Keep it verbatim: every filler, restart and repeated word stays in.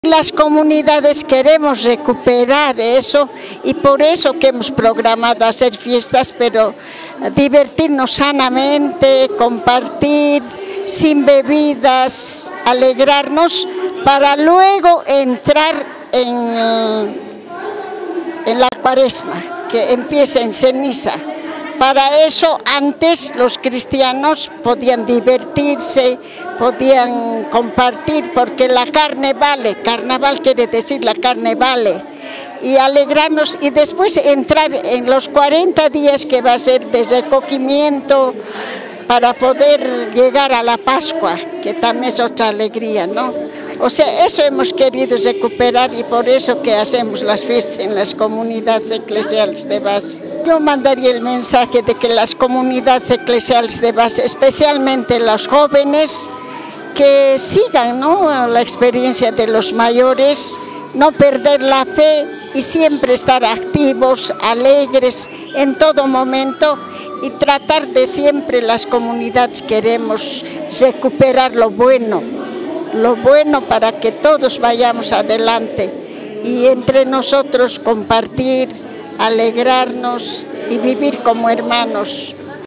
Las comunidades queremos recuperar eso y por eso que hemos programado hacer fiestas, pero divertirnos sanamente, compartir, sin bebidas, alegrarnos, para luego entrar en, en la cuaresma, que empieza en ceniza. Para eso antes los cristianos podían divertirse, podían compartir, porque la carne vale, carnaval quiere decir la carne vale, y alegrarnos y después entrar en los cuarenta días que va a ser de recogimiento para poder llegar a la Pascua, que también es otra alegría, ¿no? O sea, eso hemos querido recuperar y por eso que hacemos las fiestas en las comunidades eclesiales de base. Yo mandaría el mensaje de que las comunidades eclesiales de base, especialmente los jóvenes, que sigan, ¿no?, la experiencia de los mayores, no perder la fe y siempre estar activos, alegres en todo momento y tratar de siempre las comunidades queremos recuperar lo bueno. Lo bueno para que todos vayamos adelante y entre nosotros compartir, alegrarnos y vivir como hermanos.